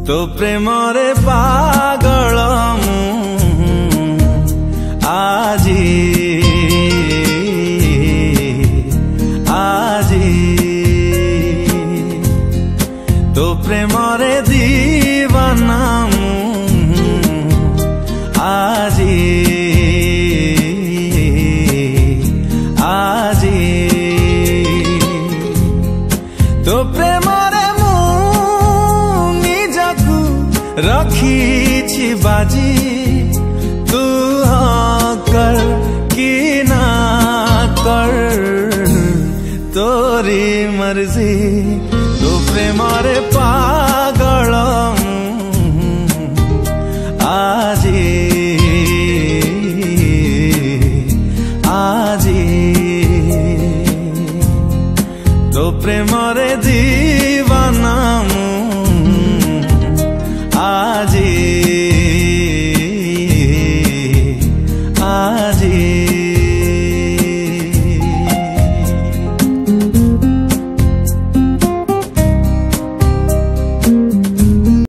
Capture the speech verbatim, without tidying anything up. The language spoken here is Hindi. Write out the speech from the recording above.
तो प्रेमरे पागल मु आजी आजी तो प्रेमरे दीवाना मु आजी आजी तो प्रेमरे मु निजकु रखी बाजी तू हाँ कर कि ना कर तोरी मर्जी तो प्रेमरे